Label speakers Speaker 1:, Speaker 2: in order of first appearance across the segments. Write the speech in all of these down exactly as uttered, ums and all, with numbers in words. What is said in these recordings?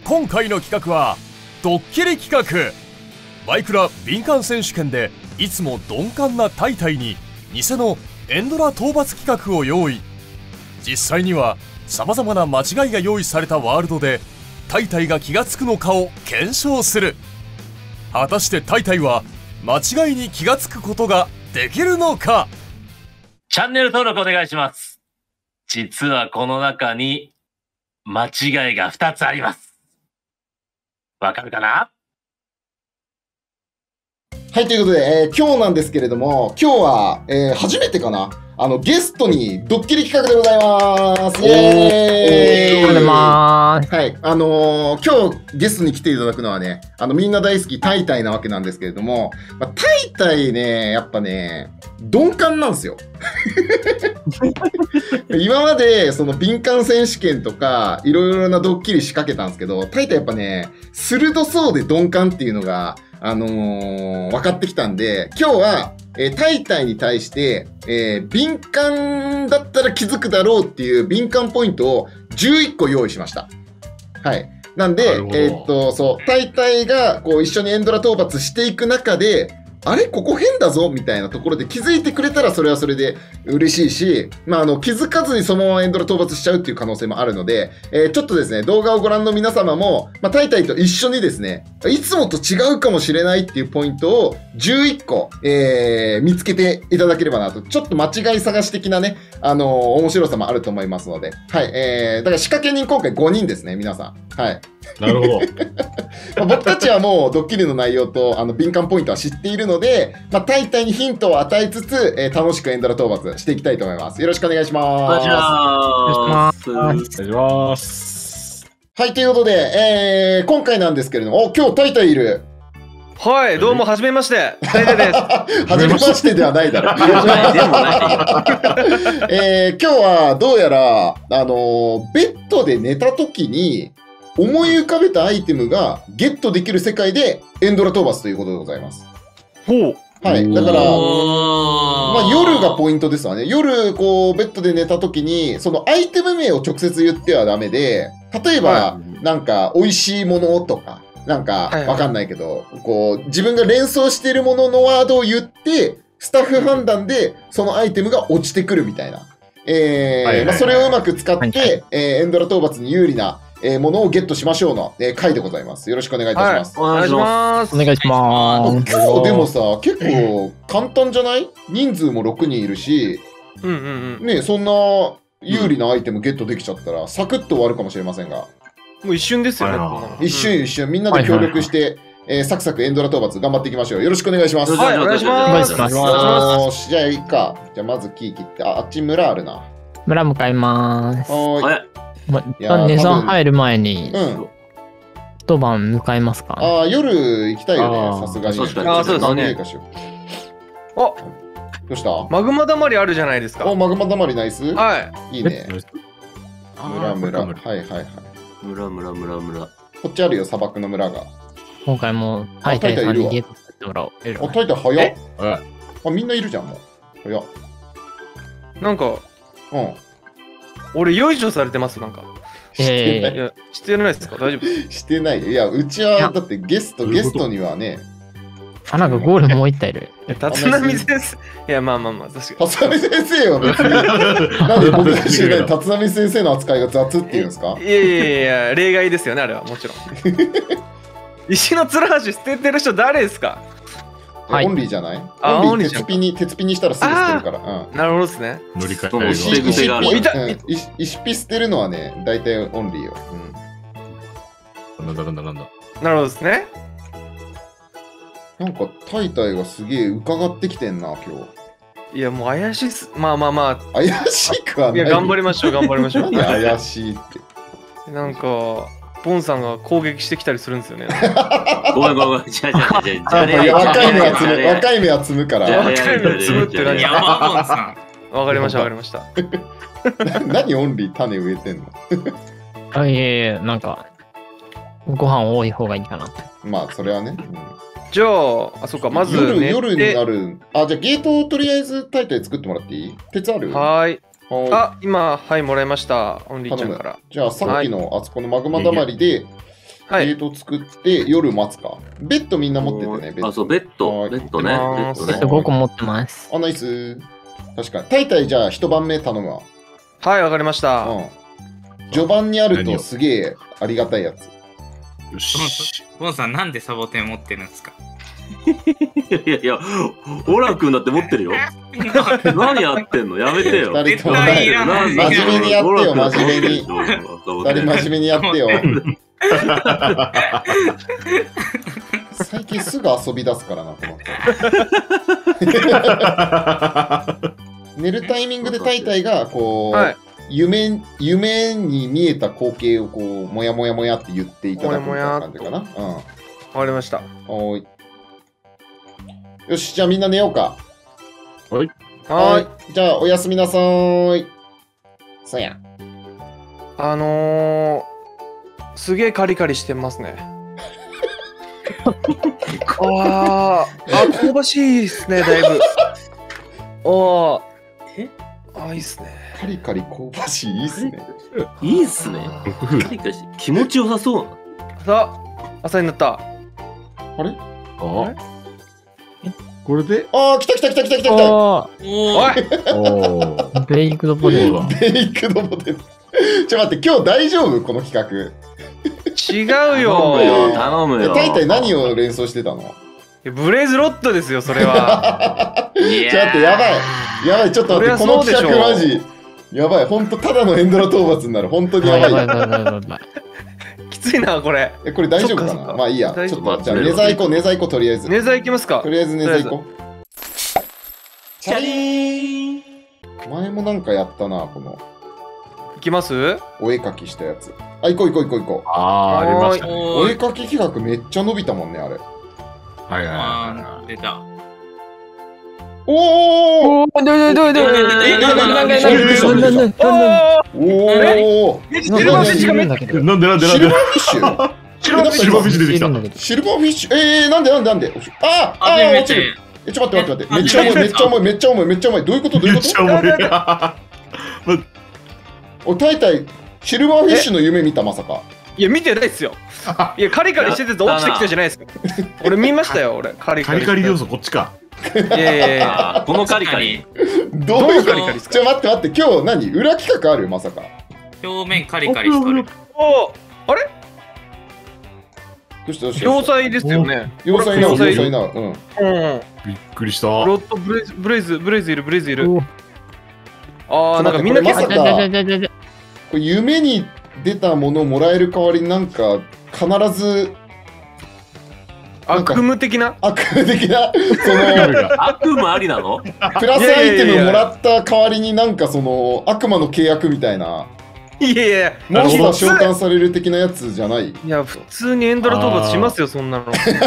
Speaker 1: 今回の企画はドッキリ企画。マイクラ敏感選手権でいつも鈍感なタイタイに偽のエンドラ討伐企画を用意。実際にはさまざまな間違いが用意されたワールドでタイタイが気がつくのかを検証する。果たしてタイタイは間違いに気がつくことができるのか。
Speaker 2: チャンネル登録お願いします。実はこの中に間違いがふたつあります。わかるかな？
Speaker 3: はい、ということで、えー、今日なんですけれども、今日は、えー、初めてかなあの、ゲストにドッキリ企画でございます。イエーイ。
Speaker 4: おはようございます。
Speaker 3: はい、あのー、今日ゲストに来ていただくのはね、あの、みんな大好きタイタイなわけなんですけれども、まあ、タイタイね、やっぱね、鈍感なんですよ。今まで、その敏感選手権とか、いろいろなドッキリ仕掛けたんですけど、タイタイやっぱね、鋭そうで鈍感っていうのが、あのー、分かってきたんで、今日は、えー、タイタイに対して、えー、敏感だったら気づくだろうっていう敏感ポイントをじゅういっこ用意しました。はい。なんで、えー、っと、そう、タイタイがこう一緒にエンドラ討伐していく中で、あれここ変だぞみたいなところで気づいてくれたらそれはそれで嬉しいし、まあ、あの、気づかずにそのままエンドラ討伐しちゃうっていう可能性もあるので、えー、ちょっとですね、動画をご覧の皆様も、まあ、タイタイと一緒にですね、いつもと違うかもしれないっていうポイントをじゅういっこ、えー、見つけていただければなと、ちょっと間違い探し的なね、あのー、面白さもあると思いますので、はい、えー、だから仕掛け人今回ごにんですね、皆さん。はい。
Speaker 5: なるほど。
Speaker 3: まあ僕たちはもうドッキリの内容とあの敏感ポイントは知っているので、まあ、タイタイにヒントを与えつつ、えー、楽しくエンドラ討伐していきたいと思います。よろしくお願いします。
Speaker 2: お願いします。
Speaker 5: お願いします。
Speaker 3: はい、ということで、えー、今回なんですけれども、お、今日タイタイいる。
Speaker 6: はい、どうも、はじめまして。タイタイです。
Speaker 3: はじめましてではないだろ。
Speaker 2: でもない
Speaker 3: えー、今日はどうやら、あのー、ベッドで寝た時に思い浮かべたアイテムがゲットできる世界でエンドラ討伐ということでございます。
Speaker 6: ほう。
Speaker 3: はい。だから、ま
Speaker 2: ま
Speaker 3: あ、夜がポイントですわね。夜、こう、ベッドで寝た時に、そのアイテム名を直接言ってはダメで、例えば、
Speaker 6: は
Speaker 3: なんか、美味しいものとか、なんか、わかんないけど、こう、自分が連想しているもののワードを言って、スタッフ判断で、そのアイテムが落ちてくるみたいな。えー、まあ、それをうまく使って、はい、えー、エンドラ討伐に有利な、えー、ものをゲットしましょうの、えー、回でございます。よろしくお願いいたします。
Speaker 6: はい、お願いします。
Speaker 4: お願いします。
Speaker 3: 今日でもさ、結構簡単じゃない？人数もろくにんいるし、
Speaker 6: うんうんうん。
Speaker 3: ね、そんな有利なアイテムゲットできちゃったら、サクッと終わるかもしれませんが。
Speaker 6: もう一瞬ですよね。
Speaker 3: 一瞬一瞬、みんなで協力して、えー、サクサクエンドラ討伐頑張っていきましょう。よろしくお願いします。
Speaker 6: はい、お願いします。
Speaker 4: お願いします。
Speaker 3: よし、じゃあいいか。じゃあまずキー切って、あ、あっち村あるな。
Speaker 4: 村向かいます。
Speaker 3: はーい。
Speaker 4: ま、一旦値段入る前に、
Speaker 3: うん。
Speaker 4: 一晩向かいますか？
Speaker 3: ああ、夜行きたいよね、さすがに。
Speaker 6: ああ、そうですね。あ、
Speaker 3: どうした？
Speaker 6: マグマだまりあるじゃないですか。
Speaker 3: お、マグマだまりナイス？
Speaker 6: はい。
Speaker 3: いいね。村村。はいはいはい。
Speaker 2: 村村村村。
Speaker 3: こっちあるよ、砂漠の村が。
Speaker 4: 今回もタイタイさんにゲットさせてもらおう。
Speaker 3: あ、タイタイ早っ。あ、みんないるじゃん、もう。早っ。
Speaker 6: なんか、
Speaker 3: うん。
Speaker 6: 俺、よいしょされてます、なんか。
Speaker 3: してない。
Speaker 6: いや、してないですか？大丈夫？
Speaker 3: してない。いや、うちは、だってゲスト、ゲストにはね。
Speaker 4: あ、なんかゴールもう一体いる。
Speaker 6: 立浪先生。いや、まあまあまあ、確かに。
Speaker 3: 立浪先生は別に。なんで僕が知らない立浪先生の扱いが雑っていうんですか？
Speaker 6: いやいやいや、例外ですよね、あれは、もちろん。石のつらはし捨ててる人誰ですか？
Speaker 3: オンリーじゃない？
Speaker 6: あ、
Speaker 3: オンリー鉄ピに、鉄ピにしたらすぐ捨てるから。
Speaker 6: うん。なるほどですね。
Speaker 5: 乗り換え
Speaker 3: 石石ピ、石ピ捨てるのはね、大体オンリーよ。
Speaker 5: うん。なんだなんだなんだ。
Speaker 6: なるほどですね。
Speaker 3: なんか、タイタイがすげえ伺ってきてんな、今
Speaker 6: 日。いや、もう怪しいっす。まあまあまあ。
Speaker 3: 怪しくはない。
Speaker 6: いや、頑張りましょう、頑張りましょう。
Speaker 3: 怪しいって。
Speaker 6: なんか、ボンさんが攻撃してきたりするんですよね。
Speaker 2: ごめんごめん。じゃじゃじゃじ
Speaker 3: ゃ若い目は積む、若い目は積むから。
Speaker 6: 若い目は積むって何？
Speaker 2: 山本さ
Speaker 6: ん。わかりましたわかりました。
Speaker 3: 何オンリー種植えてんの？
Speaker 4: あ、いやいや、なんか、ご飯多い方がいいかな。
Speaker 3: まあ、それはね。
Speaker 6: じゃあ、あ、そっか、まず
Speaker 3: 夜、夜になる。あ、じゃあゲートをとりあえずタイタイ作ってもらっていい？鉄ある？
Speaker 6: はーい。あ、今、はい、もらいました。オンリーちゃんから。
Speaker 3: じゃあ、さっきのあそこのマグマだまりで、
Speaker 6: はい
Speaker 3: ゲート作って夜待つか。ベッドみんな持っててね、ベッド。
Speaker 2: あ、そう、ベッド、
Speaker 3: はい
Speaker 2: ベッドね。ベ
Speaker 6: 持ってます
Speaker 2: ッドね。
Speaker 4: ごこ持ってます。
Speaker 3: あ、ナイス。確かに。タイタイじゃあ一晩目頼むわ。
Speaker 6: はい、わかりました。
Speaker 3: うん。序盤にあるとすげえありがたいやつ。
Speaker 5: よし。
Speaker 7: ボンさん、なんでサボテン持ってるんですか？
Speaker 2: いやいやいや、オラ君だって持ってるよ。何やってんのやめてよ。
Speaker 3: 二人とも
Speaker 7: 絶対いらない
Speaker 3: 真面目にやってよ、
Speaker 2: オラ君
Speaker 3: 真面目に。
Speaker 2: 持ってるでしょ
Speaker 3: 二人真面目にやってよ。最近すぐ遊び出すからな、この人。寝るタイミングでタイタイが、こう、
Speaker 6: はい。
Speaker 3: 夢、夢に見えた光景をこう、もやもやもやって言っていただくみたいな感じかな。
Speaker 6: わかりました。
Speaker 3: うん。おーい。よし、じゃあみんな寝ようか。
Speaker 5: はい。
Speaker 6: はーい。
Speaker 3: じゃあ、おやすみなさーい。そうや。
Speaker 6: あのー、すげえカリカリしてますね。あー、あ、香ばしいですね、だいぶ。おー。
Speaker 7: え
Speaker 6: あ、いいっすね。
Speaker 3: カリカリ香ばしい、いいっすね。
Speaker 2: いいっすね。カリカリして気持ちよさそう。
Speaker 6: さあ、朝になった。
Speaker 3: あれ
Speaker 5: あこれで
Speaker 3: あー、来た来た来た来た来た来た。
Speaker 4: おー、
Speaker 7: お
Speaker 6: お
Speaker 7: ー
Speaker 6: い
Speaker 5: おー。
Speaker 4: ブレイクドポテト。
Speaker 3: ベイクドポテト。ちょ、待って、今日大丈夫この企画。
Speaker 6: 違う
Speaker 2: 頼むよ、
Speaker 6: よ。
Speaker 2: 頼むよ。
Speaker 3: えタイタイ何を連想してたの
Speaker 6: ブレイズロットですよ、それは。
Speaker 3: ちょっと待って、やばい。やばい、ちょっと待って、この
Speaker 6: そりゃそうでしょ
Speaker 3: 企画マジ。やばい、ほんとただのエンドラ討伐になる。本当にやばい。
Speaker 4: やばいやばいやばいやばい。
Speaker 6: きついな、これ。
Speaker 3: え、これ大丈夫か
Speaker 6: そっかそっか
Speaker 3: なまあいいや。ちょっ
Speaker 6: 大丈夫
Speaker 3: と、じゃあ、ネザー行こう、ネザー行こう、とりあえず。
Speaker 6: ネザー行きますか
Speaker 3: と。りあえずネザー行こう。
Speaker 2: チャリーン。
Speaker 3: 前もなんかやったな、この、
Speaker 6: 行きます
Speaker 3: お絵描きしたやつ。あ、行こう行こう行こう行こ
Speaker 5: あー、ありましたね。
Speaker 3: う。
Speaker 7: おーい。
Speaker 3: お絵描き企画めっちゃ伸びたもんね、あれ。
Speaker 5: はいはい
Speaker 7: あ
Speaker 5: は
Speaker 7: ー出た。
Speaker 3: おー
Speaker 4: おー、どいどいどいどい。
Speaker 7: え
Speaker 4: なんかなんかなんか
Speaker 3: びっくりしたびっくりした
Speaker 6: おー
Speaker 3: おー
Speaker 6: シルバーフィッシュがめっちゃ
Speaker 4: だけど
Speaker 5: い。なんでなんでなんで
Speaker 3: シルバーフィッシュ
Speaker 6: シルバーフィッシュ
Speaker 5: シルバーフィッシュ出てきた
Speaker 4: いるんだけど
Speaker 3: シルバーフィッシュえー、なんでなんでなんでああ
Speaker 7: あ、
Speaker 3: あ
Speaker 7: でめっちゃいい
Speaker 3: ー落ちる。え、ちょっと待って待って待って。めっちゃ重い、めっちゃ重い、めっちゃ重い、めっちゃ重い。どういうことどういうこと
Speaker 5: めっちゃ重い。
Speaker 3: お、タイタイ、シルバーフィッシュの夢見た、まさか。
Speaker 6: いや、見てないっすよ。いや、カリカリしてて落ちてきたじゃないですか。俺見ましたよ、俺。カリカリ。
Speaker 5: カリカリ要素こっちか。
Speaker 6: いやいやいや。
Speaker 2: あーこのカリカリ。
Speaker 3: どういう
Speaker 6: カリカリっすか
Speaker 3: ちょ、待って待って、今日何裏企画あるまさか。
Speaker 7: 表面カリカリしとる。
Speaker 6: おーあれ
Speaker 3: どうしたどうした
Speaker 6: 要塞ですよね。
Speaker 3: 要塞な、要
Speaker 6: 要塞
Speaker 3: 塞な。うん。
Speaker 6: うん。
Speaker 5: びっくりした。
Speaker 6: ロットブレイズ、ブレイズ、ブレイズいる、ブレイズいる。
Speaker 4: おー
Speaker 6: あー、なんかみんな結構
Speaker 3: これまさか
Speaker 4: じゃじゃじゃじゃじゃ。
Speaker 3: これ夢に出たものをもらえる代わりになんか、必ず
Speaker 6: 悪夢的な
Speaker 3: 悪夢的な、その、
Speaker 2: 悪夢ありなの？
Speaker 3: プラスアイテムもらった代わりになんかその、悪魔の契約みたいな、
Speaker 6: いやいや、
Speaker 3: モンスター
Speaker 6: 普通
Speaker 3: 召喚される的なやつじゃない
Speaker 6: いや、普通にエンドラ討伐しますよ、そんなの。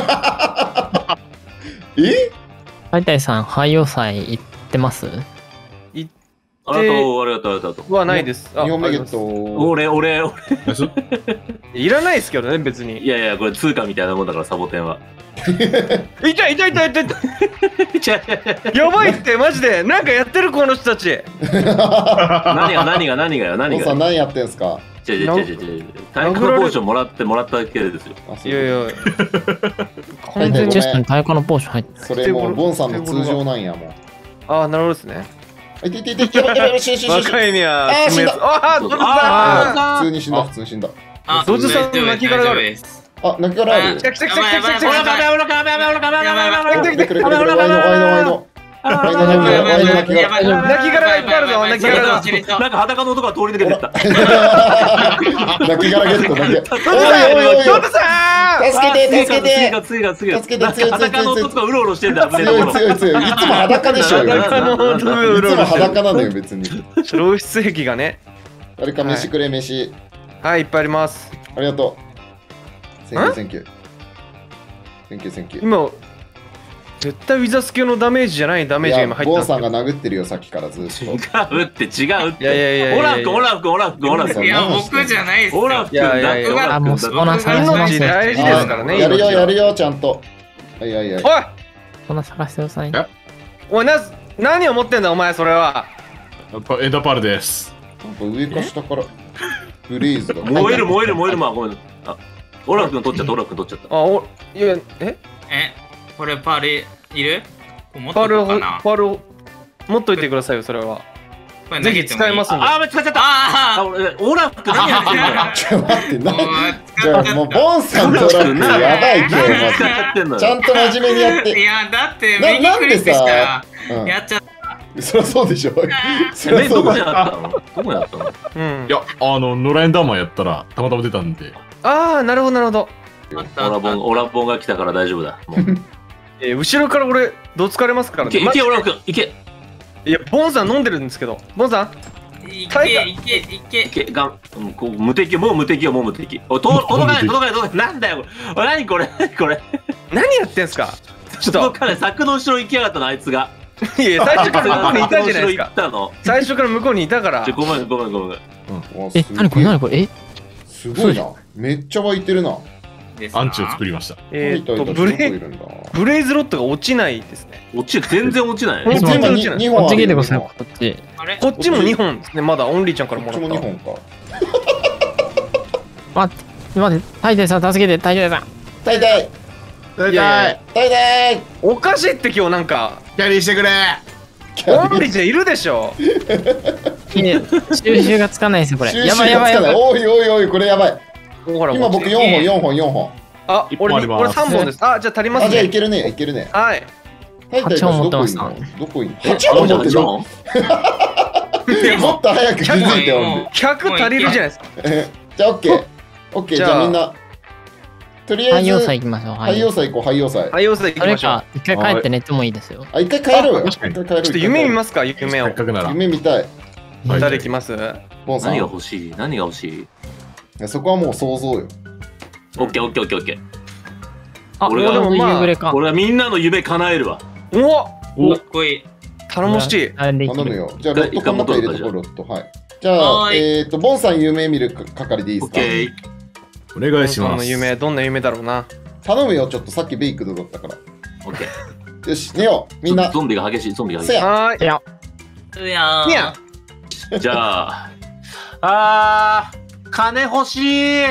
Speaker 3: え
Speaker 4: タイタイさん、廃要塞行ってます？
Speaker 2: ありがとう、ありがとう、ありがとう。
Speaker 6: はないです。あ
Speaker 3: にほんめゲッ
Speaker 6: あり
Speaker 3: ト。
Speaker 2: 俺、俺、俺。
Speaker 5: ナイス
Speaker 6: いらないですけどね、別
Speaker 2: い
Speaker 6: に。
Speaker 2: やいや、これ通貨みたいなもんだから、サボテンは。
Speaker 6: 痛い痛い痛い痛い痛い。
Speaker 2: ちゃ
Speaker 6: やばいって、マジで。なんかやってる、この人たち。
Speaker 2: 何が何が何がよ、
Speaker 3: お
Speaker 2: 何がよ。
Speaker 3: 父さん何やってんすか
Speaker 2: 違う違う違う違う。体育のポーションもらってもらっただけですよ。
Speaker 3: あそう
Speaker 6: いやいや。
Speaker 3: 完全に
Speaker 4: チェストに太鼓のポーション入ってる。
Speaker 3: それもうボンさんの通常なんやもん。
Speaker 6: ああ、なるほどですね。
Speaker 3: あ、いていていて、やばいやばいやばい、死ぬ死ぬ死ぬ。
Speaker 6: 若いには、
Speaker 3: あー死んだ
Speaker 6: ああ、ドドさ
Speaker 3: あー普通に死んだ、普通に死んだ。
Speaker 7: あ、
Speaker 6: ドジさん
Speaker 7: 大丈夫
Speaker 6: 泣き殻がある
Speaker 7: 大丈夫です
Speaker 3: あ、泣き殻ある
Speaker 6: ん。来た来た来た来た来た来た。
Speaker 7: やばいやばいやばいやばいやばいやばいやばいやばいやばい
Speaker 3: おくれくれくれくれ、ワイのワイのワイのワイの。ワイの泣き殻、ワイの泣き殻。
Speaker 6: 泣き殻がいっぱいあるぞ泣き殻が
Speaker 2: なんか裸の男が通り抜けてった。
Speaker 3: 泣き殻ゲット、泣き殻。
Speaker 6: ドジ
Speaker 3: おいおいおいおい
Speaker 6: さんドジさん
Speaker 3: 助けて、助けて。
Speaker 2: 次が次が次が
Speaker 3: 助けて強い強い強い
Speaker 2: 裸の男がうろうろしてんだよ。
Speaker 3: 強い強い強い。いつも裸でしょうよ。い
Speaker 6: 裸の男がう
Speaker 3: つ
Speaker 6: ろう
Speaker 3: も
Speaker 6: ろしてる。
Speaker 3: 裸なのよ、別に。
Speaker 6: 消失壁がね。
Speaker 3: 誰か飯くれ、飯。
Speaker 6: はい、いっぱいあります。
Speaker 3: ありがとう。センキュー、センキュー。センキュー、センキュー。
Speaker 6: 今、絶対ウィザス級のダメージじゃないダメージが今入ってます
Speaker 3: ボンさんが殴ってるよ、さっきからずっと。
Speaker 2: 違うって違うって。
Speaker 6: いやいやいやいや
Speaker 2: オラフ君オラフ君オラフ君オラフ君。
Speaker 7: いや、僕じゃないっすよ。
Speaker 2: オラフ君
Speaker 6: いやいやいや
Speaker 2: だってオラフ君
Speaker 4: あ、もうそこな探してます
Speaker 6: 命大事ですからね。
Speaker 3: やるよ、
Speaker 6: 命は
Speaker 3: やるよ、ちゃんと。はいはいはい。
Speaker 6: おい
Speaker 4: そんな探してください。
Speaker 5: え
Speaker 6: おい、な、何を持ってんだ、お前、それは。
Speaker 5: やっぱエンダーパールです。
Speaker 3: なんか上か下から、ブレイズが。
Speaker 2: 燃える燃える燃えるまあごめん。あオラフ君取っちゃった、オラフ君取っちゃった。
Speaker 6: あ、お、いや、え
Speaker 7: え、これパールいる？持っと
Speaker 6: パールを、
Speaker 7: こうかな。
Speaker 6: パールを持っといてくださいよ、それは。
Speaker 7: これ投
Speaker 6: ぜひ
Speaker 7: げてもいい
Speaker 6: 使えますんで。
Speaker 2: あー、使っちゃった。あ、
Speaker 7: あ
Speaker 2: 俺、オラフ君何やってんだよ。
Speaker 3: ちょっと待って、な
Speaker 7: あ、もう
Speaker 3: じゃあもうボンさんとラックやばい今日
Speaker 2: 何
Speaker 3: マ
Speaker 2: 使っちゃってんの
Speaker 3: ジ。ちゃ
Speaker 2: よ。
Speaker 3: んと真面目にやっ
Speaker 7: い
Speaker 3: て。
Speaker 7: や、だって
Speaker 3: な
Speaker 7: 右クリックしたら
Speaker 3: うん
Speaker 7: やっちゃっ
Speaker 3: そりゃそうでしょ。そり
Speaker 2: え、どこに
Speaker 3: ゃそうだよ。
Speaker 2: あったの？どこにあったの？
Speaker 6: うん
Speaker 5: い。や、あの、野良エンダーマンやったら、たまたま出たんで。
Speaker 6: ああ、なるほど、なるほど。
Speaker 7: た。あった
Speaker 2: オラボン、
Speaker 7: あっ
Speaker 2: オラボンが来たから大丈夫だ。もう
Speaker 6: えー後ろから俺、どつかれますからね。
Speaker 2: いけ、いけ、オラフ君、いけ。
Speaker 6: いや、ボンさん飲んでるんですけど。ボンさん
Speaker 7: た。いけいけいけ
Speaker 2: い。け、がん、うんこう無敵よ、もう無敵よ、もう無敵。おい、と、届かない、届かない、届かない。なんだよ、これ。おい、何これ、これ。
Speaker 6: 何やってんすかちょっと
Speaker 2: 届かない、柵の後ろ行きやがったの、あいつが。
Speaker 6: いや、最初から向こうにいたじゃないです
Speaker 2: 柵の後ろ行
Speaker 6: か
Speaker 2: っ。たの。
Speaker 6: 最初から向こうにいたから
Speaker 2: ちょ、。ごめん、ごめん、ごめん。
Speaker 4: え、なにこれなにこれえ
Speaker 3: すごいな。めっちゃ湧いてるな。
Speaker 7: ですな
Speaker 5: アンチを作りました。
Speaker 6: えーっと、
Speaker 3: タイタイたち
Speaker 6: ブレイ、
Speaker 3: どこいるんだ。
Speaker 6: ブレイズロットが落ちないですね。
Speaker 2: 落ちる、全然落ちない。
Speaker 6: 全然
Speaker 3: 今に
Speaker 6: 落ちない
Speaker 3: 二本あるよ
Speaker 4: こっち来てください、
Speaker 3: 今
Speaker 4: こっち。
Speaker 7: あれ
Speaker 6: こっちもにほんですね。まだオンリーちゃんから
Speaker 3: こっち
Speaker 6: もらった。
Speaker 3: もにほんか。
Speaker 4: 待って、待って、タイタイさん、助けて、タイタイさん。
Speaker 3: タイタイ
Speaker 6: いやいや
Speaker 3: タイタイ
Speaker 6: おかしいって今日なんか、
Speaker 5: キャリーしてくれ。
Speaker 6: オンリーちゃんいるでしょ。
Speaker 4: いや収集がつかないですよ、これ。
Speaker 3: 収
Speaker 4: やばいやばいやばい。
Speaker 3: おいおいおい、これやばい。
Speaker 6: ほら、
Speaker 3: 今僕よんほん、よんほん、よんほん。
Speaker 6: あ、
Speaker 5: 一本あ
Speaker 6: 俺、
Speaker 5: ります
Speaker 6: 俺さんぼんです。あ、じゃあ足ります
Speaker 3: あ、じゃあい
Speaker 6: ね。
Speaker 3: けるね、いけるね。
Speaker 6: はい。
Speaker 3: タイタイたち
Speaker 4: 八本持
Speaker 3: どこいん
Speaker 4: ってます
Speaker 3: のどこいんの
Speaker 2: え
Speaker 3: 八本持ってる
Speaker 2: ジョン
Speaker 3: もっと早く気づいておんで。
Speaker 6: ひゃく足りるじゃないですか。
Speaker 3: えじゃあオッケー。オッケー、じ
Speaker 6: じゃあ
Speaker 3: ゃあみんな。とりあえず、
Speaker 4: 廃用祭行きましょう。
Speaker 3: 廃用祭行こう、廃用祭。
Speaker 6: はい、要塞行
Speaker 4: それ
Speaker 6: きましょう
Speaker 4: か。、一回帰って寝てもいいですよ。
Speaker 3: あ、一回帰ろうよ。一
Speaker 5: 確かに
Speaker 3: 回帰ろう。
Speaker 6: ちょっと夢見ますか、夢を
Speaker 5: せっ。かくなら。
Speaker 3: 夢見たい。
Speaker 5: はい
Speaker 6: 誰来ます
Speaker 3: ボンさん。
Speaker 2: 何が
Speaker 3: い
Speaker 2: 欲しい何が欲しい
Speaker 3: やそこはもう想像よ。
Speaker 2: オッケー、オッケー、オッケー、オッケー。
Speaker 4: あ、
Speaker 2: 俺が
Speaker 4: 俺も夕暮れか。
Speaker 2: 俺はみんなの夢叶えるわ。
Speaker 6: お
Speaker 7: かっこいい。
Speaker 6: 頼もしい。
Speaker 4: あれできる。
Speaker 3: 頼むよ。じゃあ、ロットこの中入れてこう、ロット。はい。じゃあ、
Speaker 7: はーい
Speaker 3: えっと、ボンさん夢見る係でいいですか
Speaker 2: オッケー。
Speaker 5: お願いし
Speaker 6: ボンさん
Speaker 5: ます。
Speaker 6: の夢、どんな夢だろうな。
Speaker 3: 頼むよ、ちょっとさっきベイクドだったから。
Speaker 2: オッケー。
Speaker 3: よし、寝よう。みんな。
Speaker 2: ゾンビが激しい、ゾンビが激しい。
Speaker 3: せや。
Speaker 6: はーい。
Speaker 4: いや、
Speaker 7: うやー
Speaker 6: いや
Speaker 2: じゃあ、あー、金欲しい。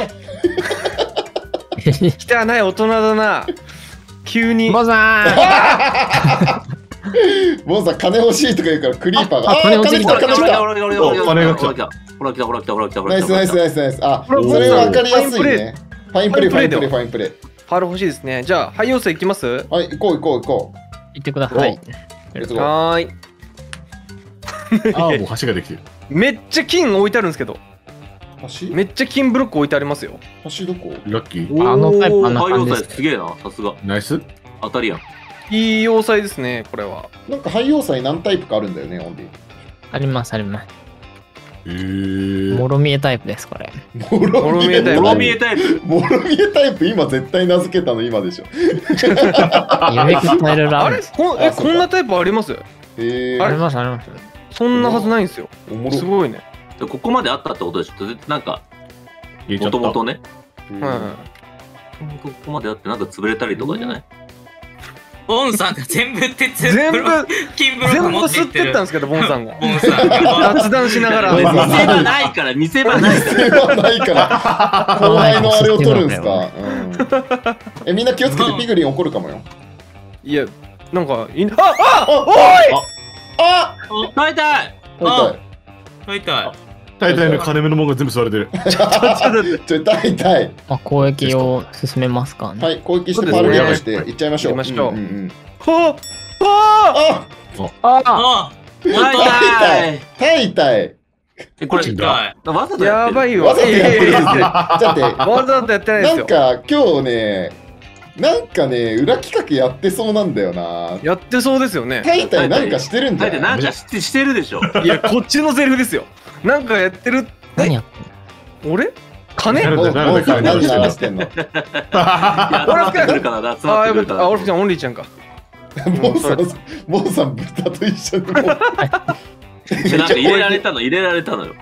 Speaker 6: 汚い大人だな。急に。
Speaker 4: ボンさ
Speaker 3: ボンさん、金欲しいとか言うから、クリーパーが。
Speaker 4: あ金落ちてきた
Speaker 3: 金来た、金来た。
Speaker 2: 俺が俺が俺が
Speaker 5: お金が来た
Speaker 2: ほら来た、ほら来た、ほら来た、ほら来た、ほら来た。
Speaker 3: ナイスナイスナイスナイス。あ、そ
Speaker 6: ほら
Speaker 3: れ分かりやすいね。ファインプレー、ファインプレー、
Speaker 6: ファインプレーだよ
Speaker 3: ファインプレー。
Speaker 6: パール欲しいですね。じゃあ、はい、要塞行きます
Speaker 3: はい、行こう行こう行こ
Speaker 4: 行ってください。
Speaker 3: う。レッツゴー。
Speaker 6: はーい。
Speaker 5: ああ、もう橋ができてる。
Speaker 6: めっちゃ金置いてあるんですけど、
Speaker 3: 橋
Speaker 6: めっちゃ金ブロック置いてありますよ。
Speaker 3: 橋どこ
Speaker 5: ラッキー。
Speaker 4: あのタイプあんな
Speaker 2: 太陽
Speaker 4: 感じです
Speaker 2: 祭すげえな、さすが。
Speaker 5: ナイス。
Speaker 2: 当たりやん。
Speaker 6: いい要塞ですね、これは。
Speaker 3: なんか廃要塞何タイプかあるんだよね、オンリー。
Speaker 4: あります、あります。
Speaker 5: えー。
Speaker 4: もろみえタイプです、これ。
Speaker 3: モロミエタイプ。
Speaker 2: モロミエタイプ。
Speaker 3: モロミエタイプ、今絶対名付けたの今でしょ。
Speaker 4: 夢く伝えるラ
Speaker 6: あ
Speaker 4: ーメン。
Speaker 6: れこんえ
Speaker 3: あそうか
Speaker 6: こんなタイプあります
Speaker 3: へえ
Speaker 4: あります、あります。
Speaker 6: そんなはずないんですよ。
Speaker 3: おもろ。
Speaker 6: すごいね。
Speaker 2: ここまであったってことでしょ。なんか、も
Speaker 5: 入れちゃった。
Speaker 2: ともとね。
Speaker 3: うん
Speaker 6: はい。
Speaker 2: ここまであってなんか潰れたりとかじゃない？
Speaker 7: ボンさんが全部鉄
Speaker 6: 全部
Speaker 7: ブロ金ブロック
Speaker 6: 全部
Speaker 7: 持っていっる
Speaker 6: 吸っててったんですけど、ボンさんが。
Speaker 7: ボンさんが
Speaker 6: 雑談しながら。
Speaker 3: ボンさん
Speaker 2: 見せ場ないから、見せ場ないから。
Speaker 3: 世話ないから、後輩のあれを取るんすか。うんえ、みんな気をつけて、ピグリン怒るかもよ。
Speaker 6: いや、なんか、いな、ああおい
Speaker 3: あ
Speaker 2: 大体
Speaker 3: あ
Speaker 7: 入った
Speaker 5: 大体の金目のものが全部吸われてる。
Speaker 3: ちょっと痛い痛い。
Speaker 4: まあ、攻撃を進めますかね。
Speaker 3: はい、攻撃してパールゲットしていっちゃいましょう。
Speaker 6: 行きましょう
Speaker 3: うんうんうん
Speaker 6: はあ
Speaker 3: あ
Speaker 4: あ
Speaker 7: あ
Speaker 2: 大
Speaker 3: 痛
Speaker 2: 体
Speaker 3: い痛い痛い。
Speaker 2: え、これ、
Speaker 5: 違う
Speaker 2: わざと
Speaker 6: あや
Speaker 2: やってる
Speaker 6: ばいわ。
Speaker 3: わざとやってるんですよ。だって、
Speaker 6: わざとやってないですよ。
Speaker 3: なんか今日ね、なんかね、裏企画やってそうなんだよな。
Speaker 6: やってそうですよね。
Speaker 3: タイタイなんかしてるんじゃ
Speaker 2: 大体
Speaker 3: な
Speaker 2: ないんかしてしてるでしょ。
Speaker 6: いや、こっちのセリフですよ。なんかやってる。
Speaker 4: 何やってん
Speaker 6: 俺金
Speaker 5: 誰
Speaker 3: ボンボンさん何鳴らしてんの
Speaker 2: いや、集まってくるかな、集ま
Speaker 6: ああ、
Speaker 2: ってくるかな。
Speaker 6: よかった。あ、オルフちゃん、オンリーちゃんか。
Speaker 3: ボンさん、ボンさん豚と一緒にもう。
Speaker 2: でなんか入れられたの、入れられたのよ。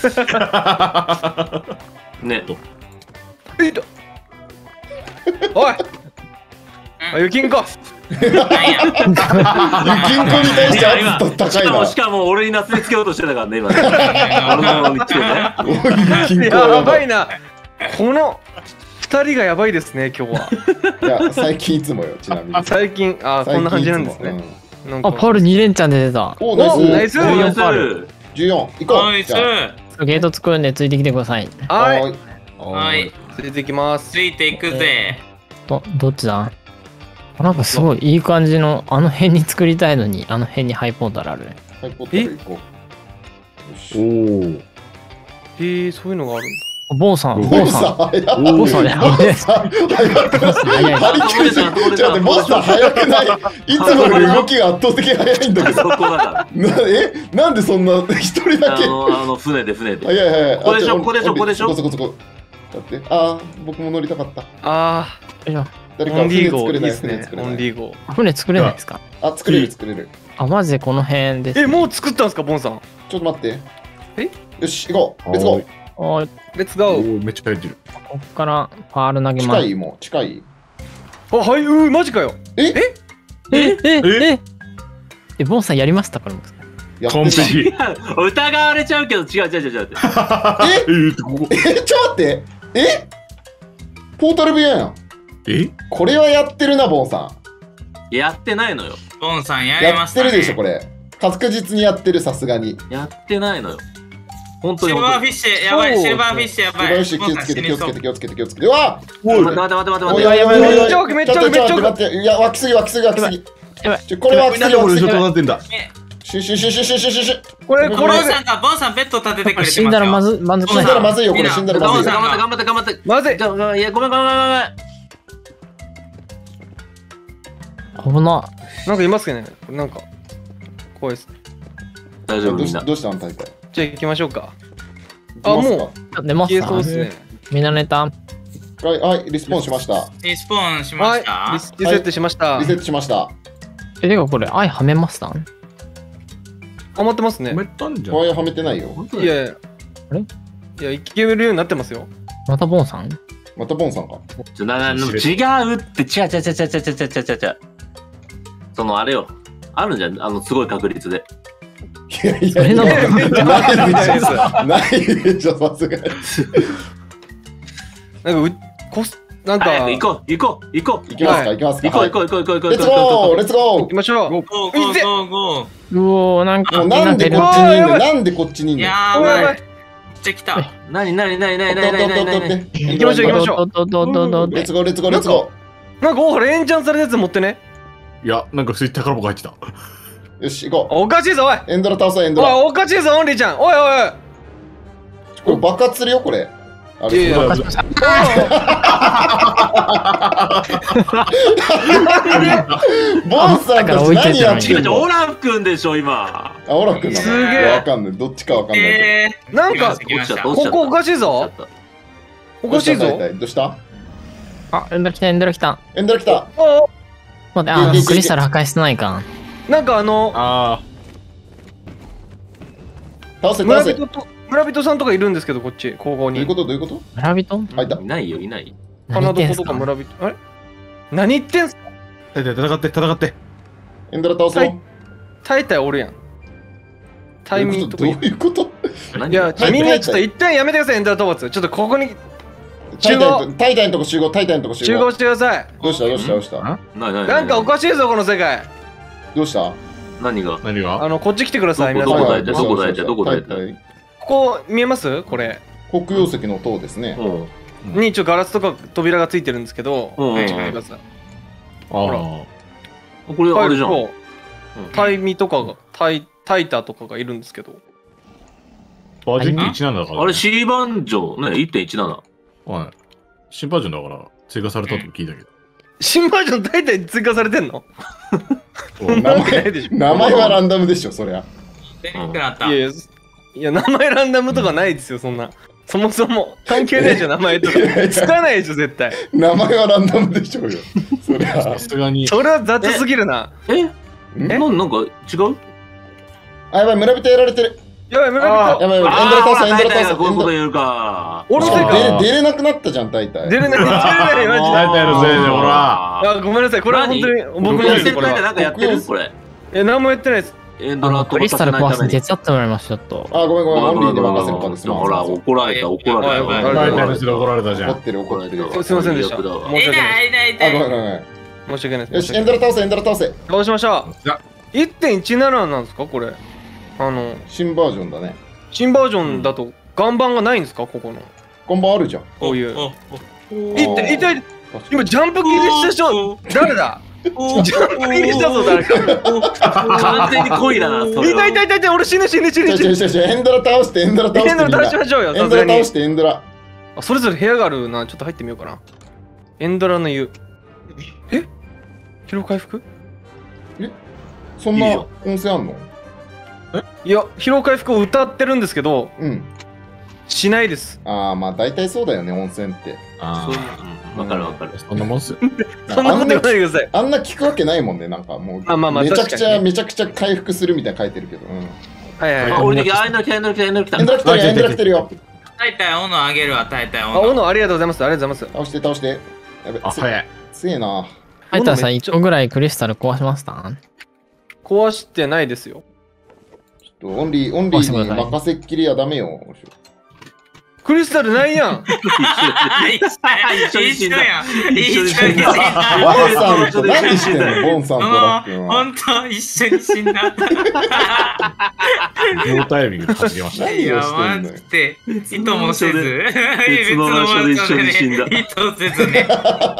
Speaker 2: ね。
Speaker 6: えっと。おいあ、ゆきんこ
Speaker 7: なんや
Speaker 3: 銀行に対して圧度高いな。
Speaker 2: しかも、しかも俺になすりつけようとしてたからね、今ね。俺の方に来てね。
Speaker 3: おい銀行
Speaker 6: や
Speaker 3: やばい。
Speaker 6: ばいな。この、 二人がやばいですね、今日は。
Speaker 3: いや、最近いつもよ、ちなみに。
Speaker 6: 最近、あ、こんな感じなんですね。なんか
Speaker 4: あ、パールに連チャンで出た。
Speaker 3: お、ナイス。
Speaker 6: ナイス
Speaker 2: ナイス
Speaker 4: パール
Speaker 3: じゅうよん。行こう。
Speaker 7: ナイス
Speaker 3: じゃあ
Speaker 4: ゲート作るんでついてきてください。
Speaker 6: はい。
Speaker 3: い。
Speaker 7: はい。
Speaker 6: 連れてきます。
Speaker 7: ついていくぜ。
Speaker 4: ど、どっちだ？あ、なんかすごいいい感じの、あの辺に作りたいのに、あの辺にハイポータルあるね。
Speaker 3: ハイポッタル行こう。よ
Speaker 5: お
Speaker 3: し。
Speaker 5: ー。
Speaker 6: えー、そういうのがあるんだ。
Speaker 4: ボーさん、ボ
Speaker 3: ボ
Speaker 4: ーさん。
Speaker 3: スさん早い。
Speaker 4: ボーさんや
Speaker 3: ボスさん早くない。
Speaker 4: 早い。
Speaker 3: 張り切りすぎ。ちょっと待って、ボスさん早くない。いつもより動きが圧倒的に早いんだけ
Speaker 2: そ
Speaker 3: ど。
Speaker 2: こだから。
Speaker 3: なえなんでそんな一人だけ。
Speaker 2: あの、あの船で船で。
Speaker 3: 早い早い。
Speaker 2: ここでしょ
Speaker 3: あ
Speaker 2: ここでしょここでしょ
Speaker 3: そこそこそこ。だって、あー、僕も乗りたかった。
Speaker 6: あ
Speaker 3: 誰
Speaker 6: ー、オン
Speaker 3: か船作
Speaker 6: リー号いい
Speaker 3: れない、
Speaker 6: ですね
Speaker 3: 船作。れない。
Speaker 6: オンリー号。
Speaker 4: 船作れないですか？
Speaker 3: あ、作れる作れる。
Speaker 4: あ、マジでこの辺です、
Speaker 6: え、もう作ったんですか、ボンさん。
Speaker 3: ちょっと待って。
Speaker 6: え
Speaker 3: よし、行こう。レッツゴー。
Speaker 4: おい、
Speaker 6: レッツゴ
Speaker 5: お
Speaker 6: ー。
Speaker 5: ー、めっちゃ入ってる。
Speaker 4: こっからパール投げます。
Speaker 3: 近いもう、近い。
Speaker 6: あ、はい、うー、マジかよ。
Speaker 3: え
Speaker 6: え
Speaker 4: え、え、
Speaker 5: え
Speaker 4: え、え、ボンさんやりましたこれも。
Speaker 5: 完
Speaker 3: やってない。
Speaker 5: 璧。
Speaker 2: 疑われちゃうけど、違う違う違う違う。
Speaker 5: えーってここ。
Speaker 3: え、ちょっと待って。えポータル部屋やん。
Speaker 5: え
Speaker 3: これはやってるな、ボンさん。
Speaker 2: やってないのよ。
Speaker 7: ボンさんやり
Speaker 3: や
Speaker 7: ましたね。
Speaker 3: ってるでしょ、これ。確実にやってる、さすがに。
Speaker 2: やってないのよ。本当
Speaker 7: シ
Speaker 2: に本当に。
Speaker 7: ルバーフィッシュやばい、
Speaker 6: そう
Speaker 7: シルバーフィッシュやばい。
Speaker 3: よし、気をつけて、気をつけて、気をつけて、気をつけて。うわ
Speaker 5: おい
Speaker 2: 待って待って待って待って
Speaker 3: おいおいおいおいおい
Speaker 6: めっちゃ奥めっちゃ奥
Speaker 3: ちょっと
Speaker 6: めっちゃ奥
Speaker 3: 待って待っていや、湧きすぎ、湧きすぎ、湧きすぎ。
Speaker 4: やばい。
Speaker 3: ちょこれは湧きすぎ、
Speaker 5: なんでこれちょっ
Speaker 3: 湧きすぎ。
Speaker 5: となってんだ。
Speaker 3: シュシュシュシュシュシュシュシュ。
Speaker 6: これ、これ
Speaker 7: ボン、さんが、ボンさんベッド立ててくれてますよ。
Speaker 4: 死んだらまず、まずく
Speaker 3: 死
Speaker 4: なんい
Speaker 3: だらまずいよ、これ。死んだらまずいよ。
Speaker 2: 頑張って頑張って頑張って頑張って。
Speaker 6: まずい。
Speaker 2: じゃあ、いや、ごめんごめんごめんごめん。
Speaker 4: 危な。
Speaker 6: なんかいますかねなんか、怖いです。
Speaker 2: 大丈夫みんな。
Speaker 3: どうしどうしたの大会。
Speaker 6: じゃあ行きましょうか。
Speaker 3: あ、
Speaker 6: も
Speaker 3: も
Speaker 4: 出ますか
Speaker 6: 消えそうっすね。
Speaker 4: みんな寝た？
Speaker 3: う。はい、はい、リスポーンしました。
Speaker 7: リスポーンしま
Speaker 6: はい
Speaker 7: した。、
Speaker 6: リスリセットしました。
Speaker 3: リセットしました。
Speaker 4: え、てかこれ、愛はめました
Speaker 6: 余ってますね。
Speaker 5: めったんじゃん。
Speaker 3: ワイヤーはめてないよ。
Speaker 2: 本当に
Speaker 6: いやいや。
Speaker 4: あれ
Speaker 6: いや、いけるようになってますよ。
Speaker 4: またボンさん
Speaker 3: またボンさんか。
Speaker 2: ちょなな違うって、違う違う違う違う違う違う違う。そのあれよ。あるじゃん、あの、すごい確率で。
Speaker 3: いやいやい
Speaker 4: それなの
Speaker 3: や、
Speaker 6: めっちゃ
Speaker 3: ない
Speaker 6: みたいです。
Speaker 3: でしょ。ないでしょ、さすがに。
Speaker 6: なんかう、こす、なんか、
Speaker 2: 早く行
Speaker 6: 行
Speaker 2: こう、行こう、行こう。
Speaker 3: 行きますか、行きますか。
Speaker 2: 行こう行こう行こう行こう行こう
Speaker 3: レッツ
Speaker 2: 行こう
Speaker 3: ゴーレッツゴ
Speaker 6: きましょう。
Speaker 7: ゴーゴーゴーゴー。
Speaker 4: うおー、なんか、
Speaker 3: ーもうなんでこっちにいんのなんでこっちにいんの
Speaker 7: や
Speaker 6: おいおいおい
Speaker 7: ばい。めっちゃ来た。
Speaker 2: 何何何何
Speaker 3: おっと
Speaker 2: 何何
Speaker 3: おっとおっとおっと
Speaker 2: 何何
Speaker 3: 行
Speaker 6: 行きましょう行きましょう
Speaker 4: どどどどどど
Speaker 3: レッツゴーレッツゴーレッツゴ
Speaker 6: なんか、おレンチャンされたやつ持ってね。
Speaker 5: いや、なんか普通に宝箱入ってた。
Speaker 3: ー。よし、行こ
Speaker 6: おかしいぞ、おい。
Speaker 3: う。エンドラ倒そう、エンド
Speaker 6: おい、
Speaker 3: ラ。
Speaker 6: おかしいぞ、オンリーちゃん。おいおいおい。
Speaker 3: これ爆発するよ、これ。あ
Speaker 6: いやいや
Speaker 3: れ、
Speaker 4: 爆発しました
Speaker 3: ボンさんたち何やって
Speaker 2: 違うん違う、
Speaker 3: の
Speaker 2: オラフ君でしょ、今。
Speaker 3: あ、オラフ君なの
Speaker 6: すげえ
Speaker 3: いやわかんない。どっちかわかんないけ
Speaker 7: えー、
Speaker 6: なんか、
Speaker 7: 来ました
Speaker 2: 落ちちゃった、落ちちゃった。
Speaker 6: ここおかしいぞ
Speaker 2: 落ちちゃっ
Speaker 6: お
Speaker 3: ど。
Speaker 6: かしいぞ。
Speaker 3: どうした大体どうした
Speaker 4: あ、エンドラ来た、エンドラ来た。
Speaker 3: エンドラ来た。
Speaker 6: お
Speaker 4: 待って、あ
Speaker 3: いやいやいや
Speaker 4: クリスタル破壊してないか。
Speaker 6: なんかあの、
Speaker 5: あ
Speaker 3: 倒せ、
Speaker 6: 村
Speaker 3: 倒せ。ど
Speaker 6: 人と、村人さんとかいるんですけど、こっち、後方に
Speaker 3: ういう。ことどういうこと
Speaker 4: 村人
Speaker 3: あ、いた
Speaker 2: た。いないよ、いない。
Speaker 6: 花
Speaker 4: 何言ってんすか
Speaker 6: どことか村人。あれ何言ってんすか
Speaker 5: あ。戦って、戦って。
Speaker 3: エンドラ倒そう。
Speaker 6: はいタイタイおるやん。タイミンとか
Speaker 3: どう
Speaker 6: い
Speaker 3: いうこと
Speaker 2: 何
Speaker 6: いや、
Speaker 3: タイ
Speaker 6: みんなちょっと一旦やめてください、エンダー討伐。ちょっとここに
Speaker 3: タイタイのタイタイのとこ集合、タイタイのとこ集合
Speaker 6: 集合。してください。
Speaker 3: どうしたどうしたどうした
Speaker 2: な何
Speaker 6: なんかおかしいぞ、この世界。
Speaker 3: どうした
Speaker 2: 何が
Speaker 5: 何が
Speaker 6: あの、こっち来てください、
Speaker 2: ど
Speaker 6: 皆さん。こ
Speaker 2: こだいどこだいどこだい
Speaker 3: タイタイ
Speaker 6: こ見えますこれ。
Speaker 3: 黒曜石の塔ですね。
Speaker 2: うん。
Speaker 6: に一応ガラスとか扉がついてるんですけど、
Speaker 2: うん
Speaker 6: こっち来てください。
Speaker 5: あ
Speaker 6: ほら
Speaker 5: あ。
Speaker 2: これあれじゃん。
Speaker 6: はいこうタイミとかが、タイ、タイタとかがいるんですけど。
Speaker 5: バージョンいちななだから。
Speaker 2: あれ C バンジョね、いってんいちなな。
Speaker 5: はい。新バージョンだから、追加されたと聞いたけど。
Speaker 6: 新バージョンタイタイ追加されてんの
Speaker 5: そう
Speaker 3: 名
Speaker 6: なわけない
Speaker 3: 前
Speaker 6: でしょ
Speaker 3: 名前はランダムでしょ、そりゃ。
Speaker 7: 出にくくなった。
Speaker 6: いやいや、いや、名前ランダムとかないですよ、そんな。そもそも関係ないでしょ、名前とか。つかないでしょ、絶対。
Speaker 3: 名前はランダムでしょうよ。そりゃ
Speaker 5: さ。すがに。
Speaker 6: それは雑すぎるな。
Speaker 2: え
Speaker 3: ん
Speaker 2: ななんか違う
Speaker 3: あ、やばい、村人やられてる。
Speaker 6: やばい、村人。
Speaker 3: やばい、やばい、エンドラ倒そう、エンドラ倒そう。
Speaker 2: こういうこと
Speaker 3: エン
Speaker 2: 言うか。
Speaker 6: おろせ
Speaker 3: ドラ
Speaker 6: か。
Speaker 3: 出れ出れなくなったじゃん、大体。
Speaker 6: 出れない、出れない、マジで。
Speaker 5: 大体のせいでほら
Speaker 6: あ、ごめんなさい、これは本当に僕の
Speaker 2: 何
Speaker 6: せいでこれは。
Speaker 2: 先輩でなんかやってるこれ。
Speaker 6: え、何もやってないです。
Speaker 2: エンドラ
Speaker 4: クリスタル壊すの手伝ってもらいました、ちょっと。
Speaker 3: あ、ごめんごめん、オンリーで任せるかです。
Speaker 2: ほら、怒られた、怒られた。
Speaker 7: はい
Speaker 5: 大体の人で怒られたじゃん。
Speaker 3: 怒ってる怒ってる。
Speaker 6: すいませんでした。申し
Speaker 2: 最悪だわ
Speaker 6: 訳
Speaker 7: 痛
Speaker 6: ない
Speaker 7: い痛い
Speaker 3: あ、ごめん
Speaker 7: 痛い。
Speaker 3: ごめんごめん。
Speaker 6: 申し訳ないです。
Speaker 3: よし、エンドラ倒せ、エンドラ倒せ。
Speaker 6: 倒しました
Speaker 5: じゃ。
Speaker 6: いってんいちなな なんですかこれ。あの、
Speaker 3: 新バージョンだね。
Speaker 6: 新バージョンだと岩盤がないんですかここの。
Speaker 3: こんばんあるじゃん。
Speaker 6: こういう。
Speaker 7: おお
Speaker 6: いって、痛い。今ジャンプ切りした人、誰だ
Speaker 7: お
Speaker 6: ジャンプ切りしたぞ、誰か。
Speaker 2: 完全に恋だな、それは。
Speaker 6: 痛い痛い痛い痛い、俺死ぬ死ぬ死
Speaker 3: ちょ
Speaker 6: ぬ死ぬ。
Speaker 3: ちょちょちょ、エンドラ倒して、エンドラ倒して。
Speaker 6: エンドラ倒しましょうよ、
Speaker 3: エンド
Speaker 6: さすがに。
Speaker 3: ラ倒して、エンドラ。
Speaker 6: あ、それぞれ部屋があるな。ちょっと入ってみようかな。エンドラの湯。え疲労回復
Speaker 3: そんない
Speaker 2: いよ
Speaker 3: 温泉あんの？
Speaker 6: いや、疲労回復を歌ってるんですけど、
Speaker 3: うん。
Speaker 6: しないです。
Speaker 3: ああ、まあ大体そうだよね、温泉って。
Speaker 5: あ
Speaker 2: そういううんわかるわかる。
Speaker 5: そんなもんっすよ。
Speaker 6: そんなこと言わないでください。
Speaker 3: あんな聞くわけないもんね、なんかもう。
Speaker 6: あまあまあ
Speaker 3: めちゃくちゃ、
Speaker 6: 確かにね
Speaker 3: めちゃくちゃ回復するみたいな書いてるけど。うん。
Speaker 2: あ、
Speaker 6: はいはいはい。
Speaker 2: 俺的にあエンドラ来た、エンドラ来た、エンドラ来た
Speaker 3: エン。ドラ来てるよ、エンドラ来てるよ。
Speaker 7: 大体斧あげるわ、大体
Speaker 6: あ、
Speaker 7: 斧。
Speaker 6: 斧ありがとうございます。ありがとうございます。
Speaker 3: 倒して、倒して。やべ、
Speaker 5: あ、
Speaker 3: つ
Speaker 5: 早い。
Speaker 3: 強えな。
Speaker 4: ハイターさん、一個ぐらいクリスタル壊しました
Speaker 6: 壊してないですよ。
Speaker 3: ちょっとオンリー、オンリーに任せっきりはダメよ。
Speaker 6: クリスタルないやん。
Speaker 7: 一緒一緒やん。一緒に死んだ。
Speaker 3: ボンさんと何してんのボンさんとラックンは。
Speaker 7: ほんと、一緒に死んだ。
Speaker 5: ノータイミングで始めました。
Speaker 7: いや、
Speaker 3: 何をしてんのよ
Speaker 7: 待って、意図もせず。
Speaker 2: 別の場所で一緒に死んだ
Speaker 7: 意図せずね。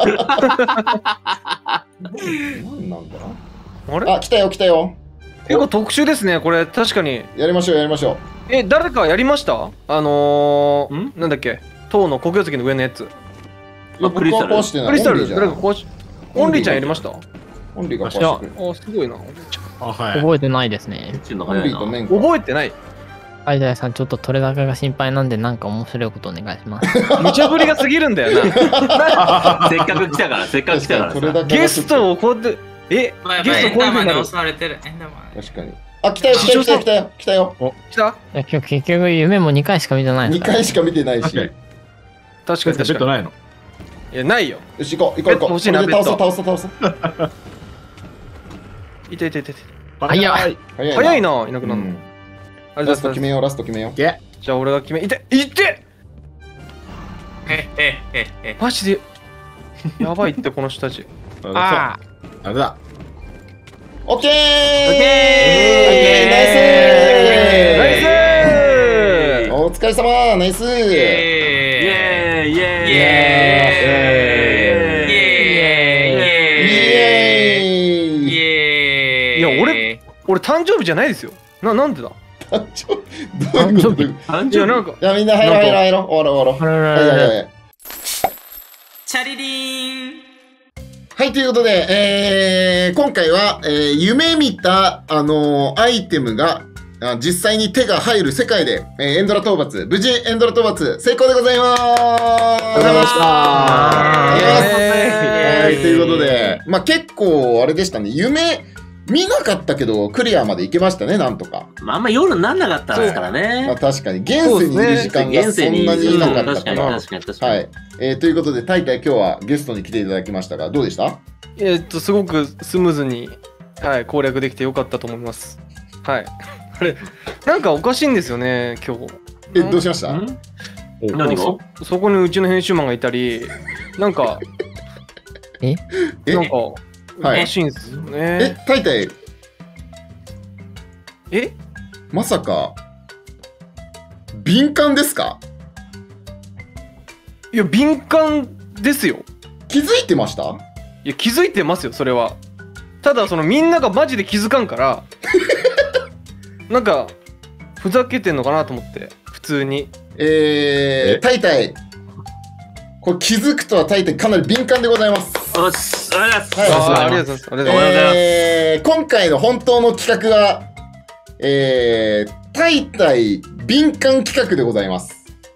Speaker 3: 何なんだ
Speaker 6: あれ
Speaker 3: あ、来たよ、来たよ。
Speaker 6: 結構特殊ですね、これ。確かに。
Speaker 3: やりましょう、やりましょう。
Speaker 6: え、誰かやりましたあのー、
Speaker 2: ん
Speaker 6: なんだっけ塔の黒曜石の上のやつ。
Speaker 3: いや僕は壊してない。
Speaker 6: クリスタル、
Speaker 3: オンリーじゃん。
Speaker 6: 誰か壊し、オンリーちゃんやりましたあ、
Speaker 3: オンリーが壊してくれる。
Speaker 6: すごいな。オンリーちゃん
Speaker 5: あ、はい。
Speaker 4: 覚えてないですね。
Speaker 2: ちゅうの
Speaker 3: オン
Speaker 2: 早いな。
Speaker 3: リーとメンコ。
Speaker 6: 覚えてない。
Speaker 4: ハイターさん、ちょっと取れ高が心配なんで、なんか面白いことお願いします。
Speaker 6: 無茶ぶりが過ぎるんだよな。
Speaker 2: せっかく来たから、せっかく来たからさ。
Speaker 3: これだけ
Speaker 6: ゲストをこうやって、え、
Speaker 7: まあやっぱ
Speaker 6: ゲスト
Speaker 7: エンダーマン
Speaker 6: こういう風になる
Speaker 7: で襲われてる。エンダーマン。
Speaker 3: 確かに。あ、来たよ、来たよ、来たよ、来たよ。来たよ。
Speaker 6: 来た
Speaker 4: いや、今日結局夢もにかいしか見てないで
Speaker 3: 2
Speaker 4: すから。
Speaker 3: 回しか見てないし。よ
Speaker 5: 確かに
Speaker 6: 確かに
Speaker 5: ベッ
Speaker 6: 確か
Speaker 5: ドないの？
Speaker 6: に。いや、ないよ。
Speaker 3: し、行こう、行こう、行こう。
Speaker 6: 欲しいな
Speaker 3: これで倒
Speaker 6: ベッ
Speaker 3: そう、倒そう、倒そう。
Speaker 6: いていていていて。
Speaker 4: 早い
Speaker 5: 早い。
Speaker 3: 早い
Speaker 6: 早いな、いなくなるの。
Speaker 3: うん。
Speaker 6: ありがとうございます。
Speaker 3: ラスト決めよう、ラスト決めよう。
Speaker 5: ゲ
Speaker 6: じゃあ俺が決め、いて、いて
Speaker 7: へへへへ。
Speaker 6: マジで、やばいって、この人たち。
Speaker 5: あ
Speaker 4: あ
Speaker 5: あれだ。
Speaker 3: オッケー
Speaker 7: オッケ
Speaker 3: ーナイス
Speaker 6: ナイスー
Speaker 3: お疲れ様ナイス
Speaker 7: イ
Speaker 2: イ
Speaker 7: エーイ。
Speaker 2: エーイイエーイ
Speaker 7: イエーイ。イエーイ。イエーイ。
Speaker 6: いや俺俺誕生日じゃないですよ。な、なんでだ
Speaker 3: 誕生どういうことどういうこ
Speaker 2: 誕
Speaker 6: いや、な
Speaker 2: 生
Speaker 6: んか、
Speaker 3: といや、みんな入ろう入ろう入ろう。終わろう終わろう。
Speaker 4: あらら
Speaker 3: はいはい
Speaker 4: らら
Speaker 3: はい。
Speaker 7: チャリリーン。
Speaker 3: はい、ということで、えー、今回は、えー、夢見た、あのーアイテムが、あ実際に手が入る世界で、えーエンドラ討伐、無事エンドラ討伐成功でございますありがとうございましたはい、ということで、まあ結構あれでしたね、夢見なかったけど、クリアまで行けましたね、なんとか。
Speaker 2: まあ、あんま夜になんなかったですから
Speaker 3: まあ
Speaker 2: ね。
Speaker 3: 確かに、現世にいる時間がそ
Speaker 2: 現世に
Speaker 3: んなにいなかった
Speaker 2: 確かに
Speaker 3: から。
Speaker 2: 確かに確かに。
Speaker 3: はい。えー、ということで、大会今日はゲストに来ていただきましたが、どうでした
Speaker 6: えーっと、すごくスムーズに、はい、攻略できてよかったと思います。はい。あれ、なんかおかしいんですよね、今日。
Speaker 3: え、どうしました
Speaker 2: ん
Speaker 5: お
Speaker 2: 何が
Speaker 6: そそこにうちの編集マンがいたり、なんか、
Speaker 4: え
Speaker 3: え
Speaker 6: なんか、お
Speaker 3: はい
Speaker 6: かしいんですよ
Speaker 3: え
Speaker 6: ね。、
Speaker 3: 大体、
Speaker 6: え
Speaker 3: まさか、敏感ですか
Speaker 6: いや、敏感ですよ。
Speaker 3: 気づいてました
Speaker 6: いや、気づいてますよ、それは。ただ、そのみんながマジで気づかんから、なんか、ふざけてんのかなと思って、普通に。
Speaker 3: えー、
Speaker 5: え
Speaker 3: 大体、これ気づくとは大体かなり敏感でございます。
Speaker 2: よし、ありがとうござい
Speaker 3: はい
Speaker 2: ます。
Speaker 6: あーありがとうございます。ありがとうございます。
Speaker 3: えー、今回の本当の企画は、えー、大体敏感企画でございます。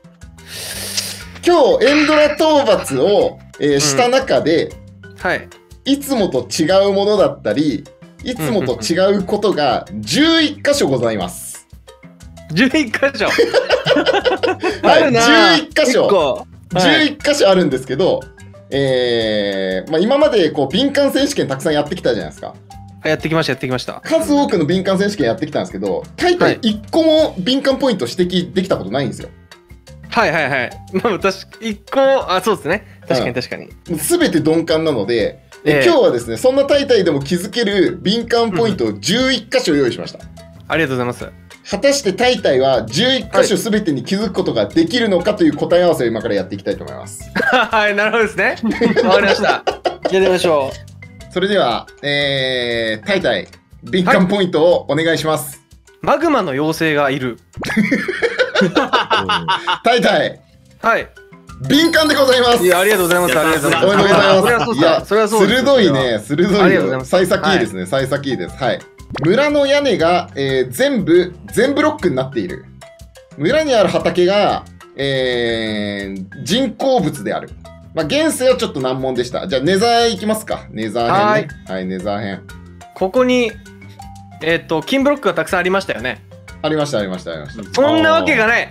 Speaker 3: 今日エンドラ討伐を、えーした中で、
Speaker 6: はい。
Speaker 3: いつもと違うものだったり、いつもと違うことがじゅういっ箇所ございます。
Speaker 6: じゅういっ箇所。
Speaker 3: はい
Speaker 6: あるな
Speaker 3: じゅういっ箇所
Speaker 6: 結構
Speaker 3: じゅう
Speaker 6: はい
Speaker 3: いっ箇所あるんですけど、えーまあ、今までこう敏感選手権たくさんやってきたじゃないですか。
Speaker 6: やってきましたやってきました。
Speaker 3: 数多くの敏感選手権やってきたんですけど、大体いっこも敏感ポイント指摘できたことないんですよ。
Speaker 6: はいはいはい。まあ確かいっこ、あ、そうですね。確かに確かに。
Speaker 3: すべて鈍感なので、え
Speaker 6: ええ
Speaker 3: 今日はですね、そんな大体でも気づける敏感ポイントをじゅういっ箇所用意しました。
Speaker 6: ありがとうございます。
Speaker 3: 果たして大体はじゅういっ箇所すべてに気づくことができるのかという答え合わせを今からやっていきたいと思います。
Speaker 6: はい、なるほどですね。わかりました。やってみましょ
Speaker 3: それでは、えー、大体敏感ポイントをお願いします。
Speaker 6: う。マグマの妖精がいる。
Speaker 3: 大体
Speaker 6: はい。
Speaker 3: 敏感でございます。
Speaker 6: いや、ありがとうございます。ありがとうございます。
Speaker 3: おめでとうございます。
Speaker 6: それはそう
Speaker 3: いや
Speaker 6: だ。それはそうです。
Speaker 3: 鋭いね、鋭いよ。
Speaker 6: ありがとうございます
Speaker 3: 幸先いいですね、幸先いいです。はい。村の屋根が、えー全部、全ブロックになっている。村にある畑が、えー人工物である。まあ、現世はちょっと難問でした。じゃあ、ネザーいきますか。ネザー編ね。はい、ネザー編。
Speaker 6: ここに、えっと、金ブロックがたくさんありましたよね。
Speaker 3: ありました、ありました、ありました。
Speaker 6: そんなわけがない。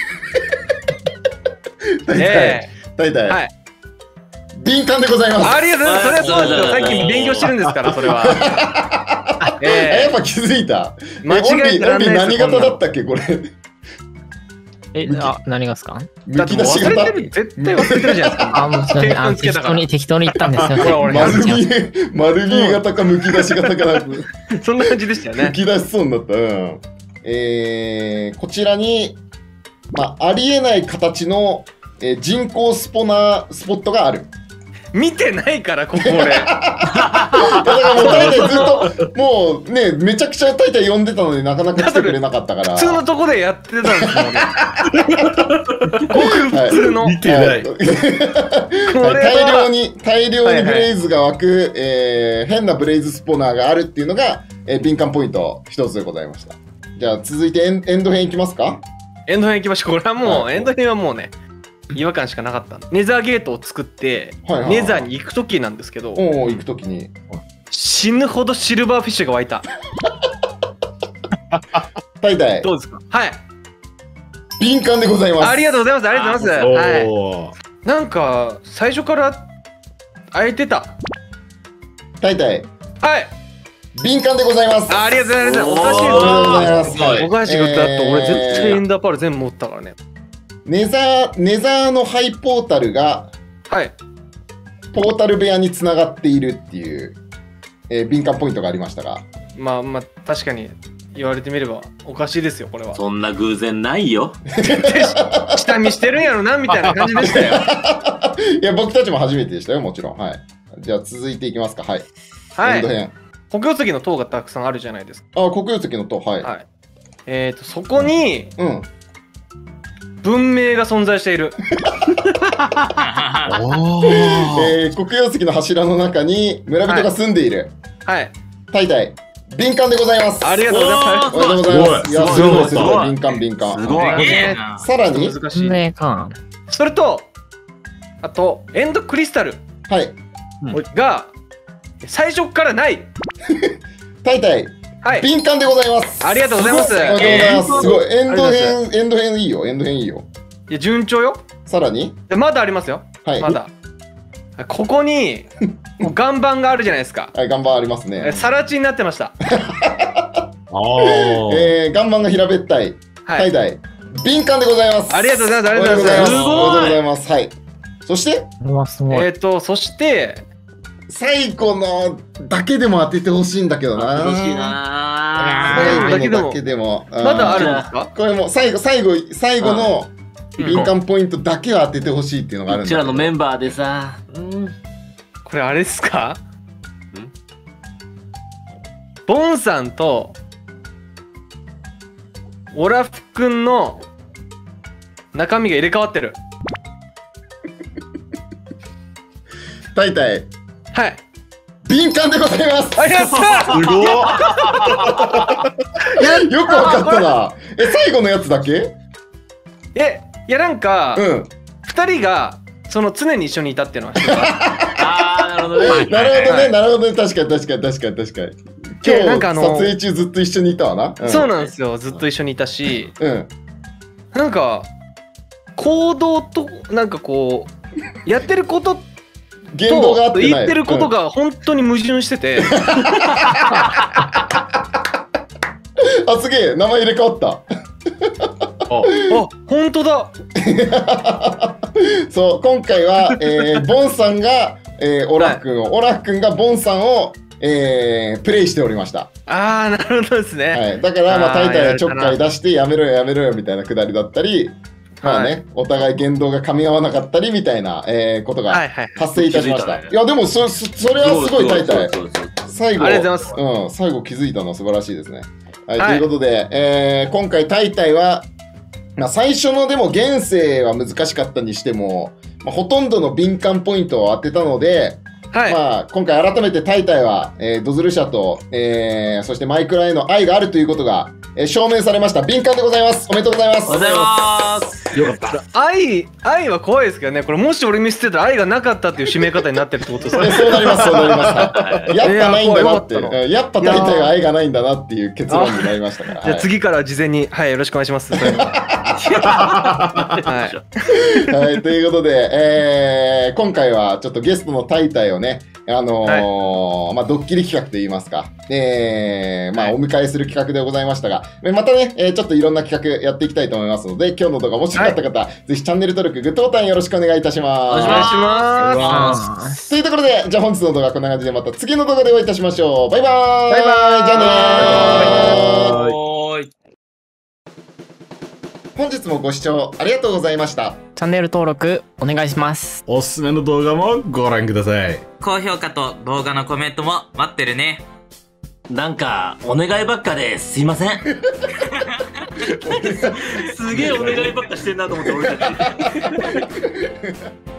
Speaker 3: 大体、
Speaker 6: え
Speaker 3: 大体、
Speaker 6: はい。
Speaker 3: 敏感でございます。
Speaker 6: ありがとうございます。それはそうですよ。最近勉強してるんですから、それは。
Speaker 3: あや
Speaker 6: え
Speaker 3: っぱ気づいた。
Speaker 6: え間違えてらんないですよ。
Speaker 3: オンリー何型
Speaker 6: こんなの
Speaker 3: だったっけ、これ。
Speaker 4: え、あ、何がっすか？
Speaker 6: だってもう
Speaker 3: むき出し型
Speaker 6: 忘れて。る。絶対忘れてるじゃないですか。
Speaker 4: あ、もうすいません。あ、
Speaker 6: テープつけたから
Speaker 4: 適当に、適当に言ったんですよ。
Speaker 6: ほら俺
Speaker 3: 丸
Speaker 4: 違う違う
Speaker 3: 見え、丸見え型かむき出し型かな。
Speaker 6: そんな感じでしたよね。
Speaker 3: 吹き出しそうになった。うん。えー、こちらに、まあ、ありえない形の、えー人工スポナー、スポットがある。
Speaker 6: 見てないから、ここ俺。
Speaker 3: いやだからもう大体ずっと、もうね、めちゃくちゃ大体呼んでたのになかなか来てくれなかったから。
Speaker 6: 普通のとこでやってたんですよ、俺。ごく普通の。
Speaker 5: 見てない。
Speaker 6: こ
Speaker 3: はい
Speaker 6: れ
Speaker 3: 大量
Speaker 6: は、
Speaker 3: に、大量
Speaker 6: はいはい
Speaker 3: にブレイズが湧く、えー変なブレイズスポナーがあるっていうのが、えー敏感ポイント一つでございました。じゃあ続いてエンエンド編いきますか。
Speaker 6: エンド編行きましょう。これはもう、
Speaker 3: はい
Speaker 6: エンド編はもうね、違和感しかなかったんで。ネザーゲートを作って、
Speaker 3: はいはいはい
Speaker 6: ネザーに行くときなんですけど、
Speaker 3: おお行くときに。
Speaker 6: 死ぬほどシルバーフィッシュが湧いた。
Speaker 3: 大体、
Speaker 6: どうですか？はい。
Speaker 3: 敏感でございます。
Speaker 6: ありがとうございます。ありがとうございます。はい。
Speaker 5: おー
Speaker 6: なんか、最初から開いてた。
Speaker 3: 大体、
Speaker 6: はい。
Speaker 3: 敏感でございます。
Speaker 6: あありがとうございます。おかしい
Speaker 3: おめでとうござい
Speaker 6: な。
Speaker 3: ます。はい
Speaker 6: おかしいことだって、俺絶対エ
Speaker 3: えー
Speaker 6: ンダーパール全部持ったからね。
Speaker 3: ネザー、ネザーのハイポータルが、
Speaker 6: はい。
Speaker 3: ポータル部屋につながっているっていう、えー敏感ポイントがありましたが、
Speaker 6: まあまあ、確かに言われてみればおかしいですよ、これは。
Speaker 2: そんな偶然ないよ。
Speaker 6: 下見してるんやろな、みたいな感じでしたよ。
Speaker 3: いや、僕たちも初めてでしたよ、もちろん。はい。じゃあ続いていきますか。はい。
Speaker 6: はい。
Speaker 3: エンド編。
Speaker 6: 黒曜石の塔がたくさんあるじゃないですか。
Speaker 3: あ、黒曜石の塔、はい。
Speaker 6: はい。えっ、ー、と、そこに
Speaker 3: うん。
Speaker 6: 文明が存在している。
Speaker 5: おー
Speaker 3: えー、黒曜石の柱の中に村人が住んでいる。
Speaker 6: はい。
Speaker 3: 大体、敏感でございます。
Speaker 6: ありがとうございます。
Speaker 3: おめでとうございます。いや、
Speaker 5: す
Speaker 3: すごい、
Speaker 5: ごいすごい
Speaker 3: すごい。敏感、敏感。
Speaker 2: すごい。
Speaker 7: すげえな。
Speaker 3: さらに、
Speaker 6: 難しい。
Speaker 4: 運命感。
Speaker 6: それと、あと、エンドクリスタル
Speaker 3: はい。
Speaker 6: が最初からない。
Speaker 3: 大体、
Speaker 6: はい。
Speaker 3: 敏感でございます。
Speaker 6: ありがとうございます。
Speaker 3: おめでとうございます。すごい。エンド
Speaker 6: ありがとうご
Speaker 3: 編、エンド編いいよ。エンド編いいよ。
Speaker 6: いや、順調よ。
Speaker 3: さらに、
Speaker 6: でまだありますよ。
Speaker 3: はい。
Speaker 6: まだ。ここに、もう岩盤があるじゃないですか。
Speaker 3: はい、岩盤ありますね。
Speaker 6: さら地になってました。
Speaker 5: あー
Speaker 3: えー、岩盤が平べったい。
Speaker 6: はい。
Speaker 3: 大体、敏感でございます。
Speaker 6: ありがとうございます。あ
Speaker 3: おめ
Speaker 6: りがとうございます。
Speaker 3: でとうございます。おめでとうございます。はい。そして、
Speaker 4: これはすごい。
Speaker 6: えっと、そして、
Speaker 3: 最後のだけでも当ててほしいんだけどな。
Speaker 2: 欲しいな
Speaker 3: 最
Speaker 6: ー
Speaker 3: 後のだけでも。うん
Speaker 6: まだあるんですか？
Speaker 3: これもう最後、最後、最後の
Speaker 6: うん
Speaker 3: 敏感ポイントだけを当ててほしいっていうのがあるんだけど。
Speaker 2: うちらのメンバーでさ、うん、
Speaker 6: これあれですか？ボンさんとオラフくんの中身が入れ替わってる。
Speaker 3: 大体、
Speaker 6: はい。
Speaker 3: 敏感でございます。
Speaker 6: あ、やった
Speaker 5: すごっ
Speaker 3: よくわかったな。え、最後のやつだけ？
Speaker 6: え、いやなんか、
Speaker 3: うん。
Speaker 6: 二人がその常に一緒にいたっていうのは知ってます。
Speaker 2: あー、なるほどね。
Speaker 3: なるほどね、
Speaker 6: はい
Speaker 3: なるほどね。確かに確かに確かに確かに。今日、
Speaker 6: でなんかあの
Speaker 3: 撮影中ずっと一緒にいたわな。
Speaker 6: そうなんですよ。ずっと一緒にいたし、
Speaker 3: うん。
Speaker 6: なんか行動となんかこうやってること
Speaker 3: 言動が合ってない。
Speaker 6: 言ってることが本当に矛盾してて。
Speaker 3: あ、すげえ、名前入れ替わった。
Speaker 6: あ、本当だ。
Speaker 3: そう、今回は、えー、ボンさんが、えー、オラフ君を、はい、オラフ君がボンさんを、えー、プレイしておりました。
Speaker 6: あー、なるほどですね。
Speaker 3: はい、だから、まあ、タイタイがちょっかい出して、やめろよ、やめろよ、みたいなくだりだったり、まあね、はい、お互い言動が噛み合わなかったりみたいな、えー、ことが発生いたしました。はいはいはい、いや、でもそ、そ、それはすごいタイタイ。最後、
Speaker 6: ありがとうございます。
Speaker 3: うん、最後気づいたのは素晴らしいですね。はい、はい、ということで、えー、今回タイタイは、まあ、最初のでも現世は難しかったにしても、まあ、ほとんどの敏感ポイントを当てたので、はい、まあ、今回改めてタイタイは、えー、ドズル社と、えー、そしてマイクラへの愛があるということが、えー、証明されました。敏感でございます。おめでとうございます。
Speaker 7: おめでとうございます。
Speaker 5: よかった。
Speaker 6: 愛、愛は怖いですけどね。これもし俺見捨てたら愛がなかったっていう締め方になってるってことですね。
Speaker 3: そうなります、そうなります。やっぱないんだなって、やっぱタイタイは愛がないんだなっていう結論になりましたから。
Speaker 6: じゃあ次からは事前に、はい、よろしくお願いします。はい、
Speaker 3: はい、ということで、えー、今回はちょっとゲストのタイタイをね、あのーはい、まあ、ドッキリ企画といいますか、えー、まあ、お迎えする企画でございましたが、またね、えー、ちょっといろんな企画やっていきたいと思いますので、今日の動画もしよかった方、はい、ぜひチャンネル登録、グッドボタンよろしくお願いいたします。
Speaker 6: お願いします。
Speaker 3: というところで、じゃあ本日の動画はこんな感じで、また次の動画でお会いいたしましょう。バイバーイ。
Speaker 6: バイバーイ。
Speaker 3: じゃあねー。
Speaker 7: バイバーイ。
Speaker 3: 本日もご視聴ありがとうございました。
Speaker 4: チャンネル登録お願いします。
Speaker 5: おすすめの動画もご覧ください。
Speaker 7: 高評価と動画のコメントも待ってるね。
Speaker 2: なんかお願いばっかですいません。すげえお願いばっかしてんなと思って俺たち。